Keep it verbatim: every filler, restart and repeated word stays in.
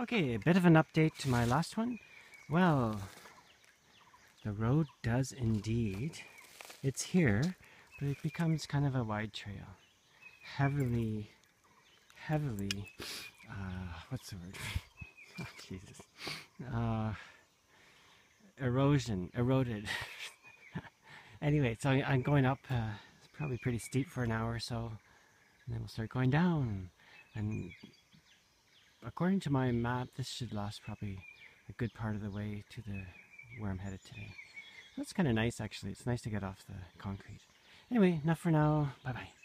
Okay, a bit of an update to my last one. Well, the road does indeed. It's here, but it becomes kind of a wide trail. Heavily, heavily, uh, what's the word? Oh, Jesus. Uh, erosion, eroded. Anyway, so I'm going up. Uh, it's probably pretty steep for an hour or so, and then we'll start going down. And according to my map, this should last probably a good part of the way to the where I'm headed today. That's kind of nice, actually. It's nice to get off the concrete. Anyway, enough for now. Bye bye.